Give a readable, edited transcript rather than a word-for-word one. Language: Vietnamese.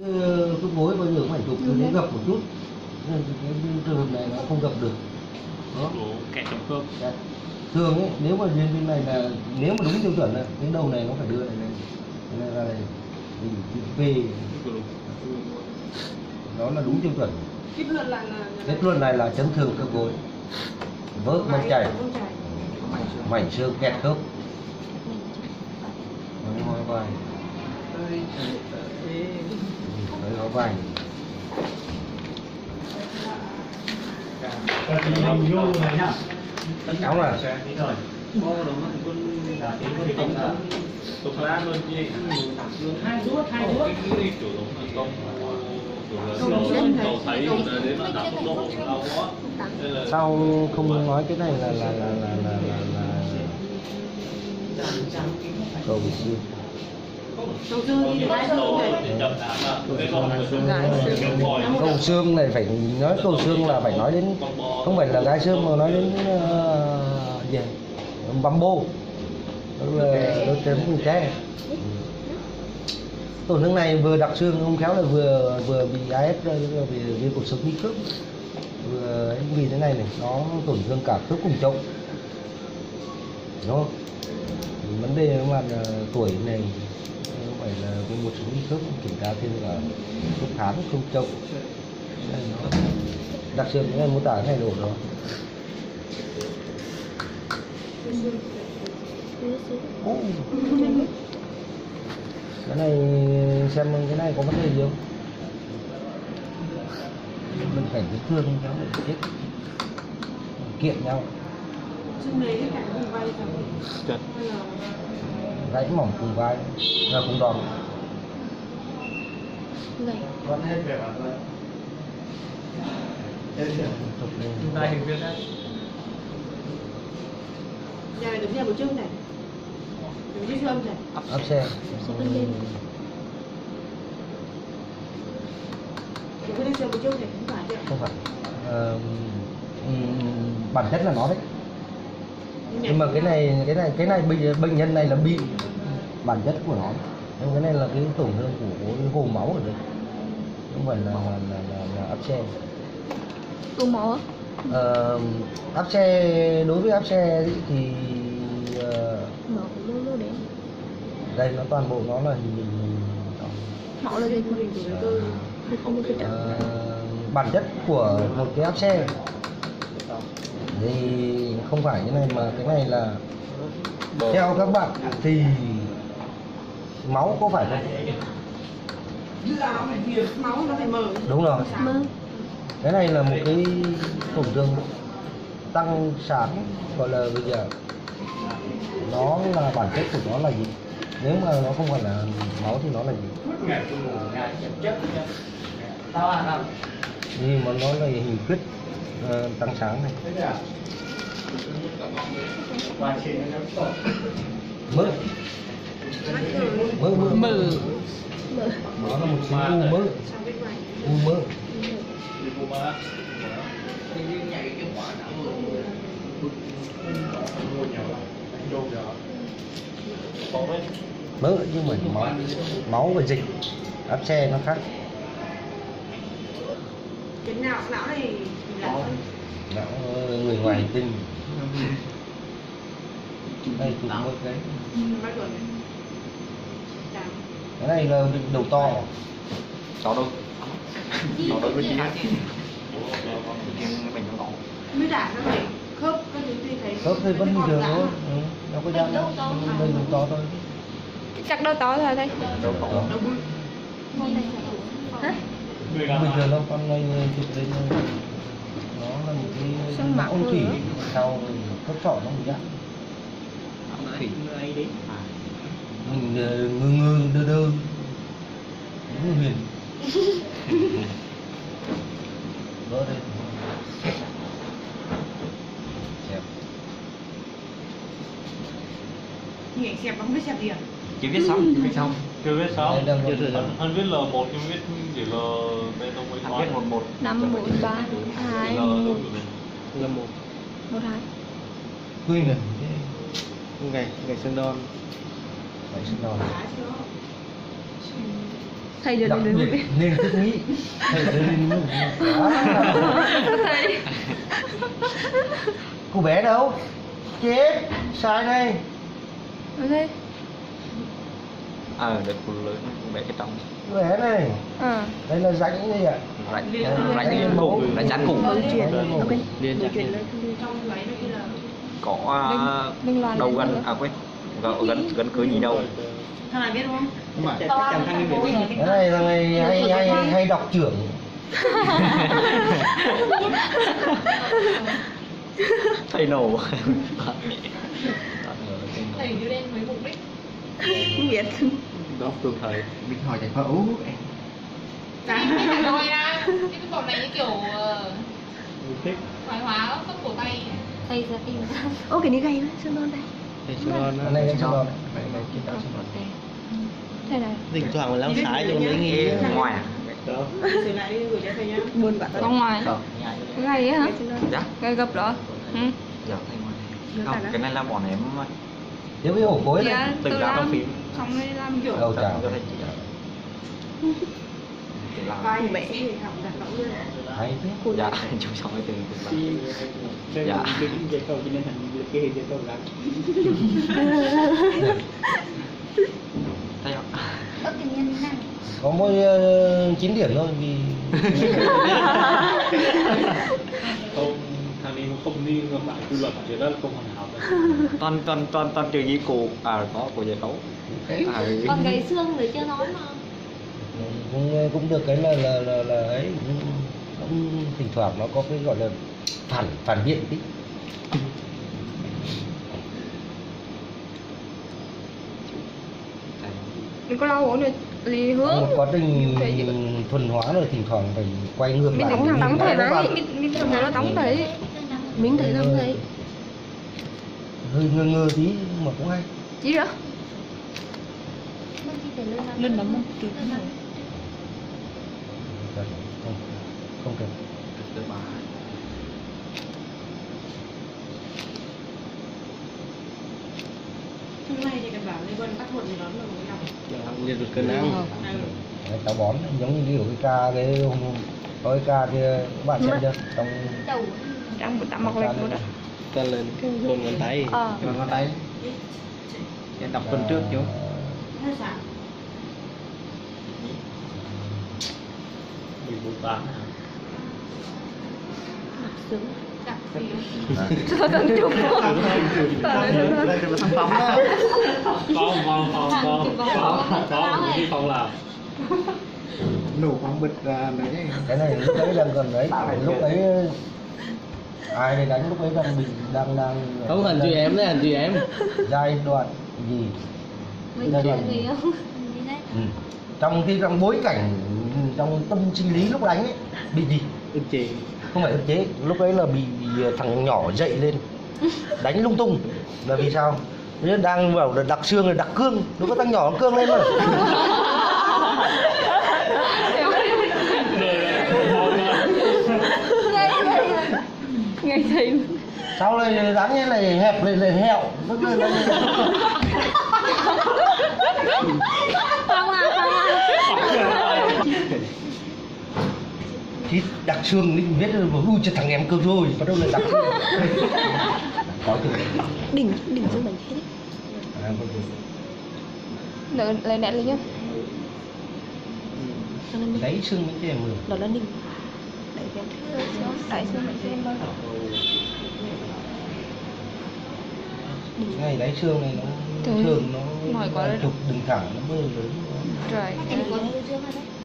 Khớp gối bao giờ cũng phải chụp cho nó gập một chút. Nên cái trường hợp này nó không gập được. Đó. Kẹt trong khớp. Thường ấy, nếu mà bên này là nếu mà đúng tiêu chuẩn là cái đầu này nó phải đưa này lên ra đây về đó là đúng tiêu chuẩn. Kết luận này là chấn thương khớp gối, vỡ mạch chày, mảnh xương kẹt khớp, hói vai, hói vai. Cháu là sao không nói cái này là cầu xương. Cầu xương này phải nói cầu xương là phải nói đến không phải là gai xương mà nói đến gì băm bô, đôi chân cùng tre. Tổn thương này vừa đặc xương không khéo là vừa bị AF vì cuộc sống đi khớp, vừa vì thế này nó tổn thương cả khớp cùng chậu, đúng không? Vấn đề mà tuổi này không phải là cái một số đi khớp, kiểm tra thêm là khớp háng không chậu. Đặc xương cái này mô tả cái này đủ rồi. Cái này xem cái này có vấn đề gì không? Mình phải vết thương nó phải chết kiện nhau. Gãy mỏng cùng vai là cùng đòn. Con hết về bạn rồi. Chúng ta hình viên đấy. Nhà này đứng nhà một chương này. Đứng dưới âm này. Áp xe. Cái xe một chương này không phải chứ? Không phải. Bản chất là nó đấy. Nhưng mà cái này bệnh nhân này là bị bản chất của nó. Nhưng cái này là cái tổn thương của cái hồ máu ở đây. Không phải là áp xe. Hồ máu á? Áp xe, đối với áp xe thì đây nó toàn bộ nó là hình máu là gì? Bản chất của một cái áp xe thì không phải cái này mà cái này là theo các bạn thì máu có phải không? Máu nó phải mờ. Đúng rồi. Cái này là một cái tổn thương tăng sáng, gọi là bây giờ nó là bản chất của nó là gì? Nếu mà nó không phải là máu thì nó là gì? Thì mà nó là hình khuyết tăng sáng này. Mỡ. Nó là một số u mỡ. U mỡ. Mỡ nhưng mà máu và dịch, áp xe nó khác. Cái não này là não người ngoài hành tinh. Đây chụp một cái. Cái này là đầu to. To đâu? To đâu với chị? mới đả nó phải khớp các thứ thì thấy. Khớp thì vẫn bình thường thôi. Nó có dao đâu. Đây đầu to thôi. Chắc đâu to thôi đây. Đầu to. Hả? Bình thường đâu, con này chụp lên nó là một cái ôn thủy sau khớp sọ nó bị ra. Mình ngơ đơ đơ. Đúng huyền. Vỡ đây. Xẹp. Thì ảnh xẹp không biết xẹp gì à? Chưa viết xong, chưa viết xong. Chưa viết xong. Anh viết L1 nhưng viết chỉ là bê tông với viết 11. 5 4 3 2 1 là 1 1 2. Quên rồi. Ngày xương đòn. Ngày xương đòn. thầy được đặc được biệt nên thức nghĩ thầy nên thầy cô bé đâu chết sai đây thế được phụ lớn bé cái trong cô bé này đây là rãnh đây ạ rãnh cùng rãnh chán cùng Liên chuyện trong váy nó như là có đầu gần quên gần cưới gì đâu thằng này biết không? Đúng rồi, chắc chắn thằng này biết. cái này thằng này hay đọc trưởng thầy nổ thầy đưa lên với mục đích không biết đó tương thầy Mình hỏi thầy phá ú em. Cái này nói ra cái bộ này như kiểu thoái hóa khớp cổ tay. thầy sẽ tìm ra ô cái này gầy quá sơn non đây Thầy cho con cái này cho con Mày kiến tạo cho con. thế này Thỉnh thoảng lắm sái cho lấy nghĩ ngoài sửa lại đi gửi cho thầy nhá. buồn bã không ngoài gầy á hả dạ gầy gập đó dạ thầy ngoài không cái này là bọn em nếu cái ổ cối này dạ tự tôi làm trong làm phim xong rồi làm kiểu đầu chào cho thầy chị tự làm Vai mẹ học đặt lõng luôn. hay thế dạ chú xong rồi từ dạ thấy không có mỗi 9 điểm thôi vì Không, thằng này không đi ngược lại quy luật thì đó là không hoàn hảo đâu. toàn trừ gì cụ có của giải đấu Còn cái xương rồi chưa nói mà. cũng được cái là ấy cũng thỉnh thoảng nó có cái gọi là phản biện tí mình có lau nữa gì hướng một quá trình thuần hóa rồi thỉnh thoảng phải quay ngược mình lại cũng thằng đóng thầy nó vào. đấy mình thằng này nó đóng thầy mình thầy đóng thầy hơi ngơ tí mà cũng hay chỉ đó lên bấm không không cần Hôm nay thì cần bảo liên quan bắt hồn gì đó mà mới học. Liên tục cân áo. Đấy, táo bón giống như kiểu cái ca cái hôm có cái ca kia các bạn xem chưa trong đang một tạm mặc lệch luôn đó Cân lên luôn ngón tay. Bằng ngón tay. Em đọc phần trước chú. Hết sao? 14 hả? Đặc xíu. cho tận chụp Đây là thằng Phong đó. Có cái Phong làm. Nổ Phong bật ra đấy. cái này lúc đấy đang còn đấy lúc ấy ai đây đánh lúc ấy đang Không hẳn chị em đấy, hẳn chị em. giai đoạn gì giai đoạn Gì không? trong bối cảnh trong tâm sinh lý lúc đánh ấy bị gì Ức chế. không phải ức chế lúc ấy là bị thằng nhỏ dậy lên đánh lung tung là vì sao nên đang bảo là đặc xương là đặc cương nó có thằng nhỏ nó cương lên mà ngày thầy sau này đánh như này hẹp lại hẹo rất lên thì đặc xương định biết là ui cho thằng em cơ rồi bắt đầu là đặc xương có từ đỉnh dương bánh thế đấy lấy nét lên nhá đấy xương những cái mười đó là đỉnh đẩy cái đẩy xương bánh thêm thôi ngay đáy xương này nó thường nó mỏi quá trục đường thẳng nó mơ lớn trời Anh có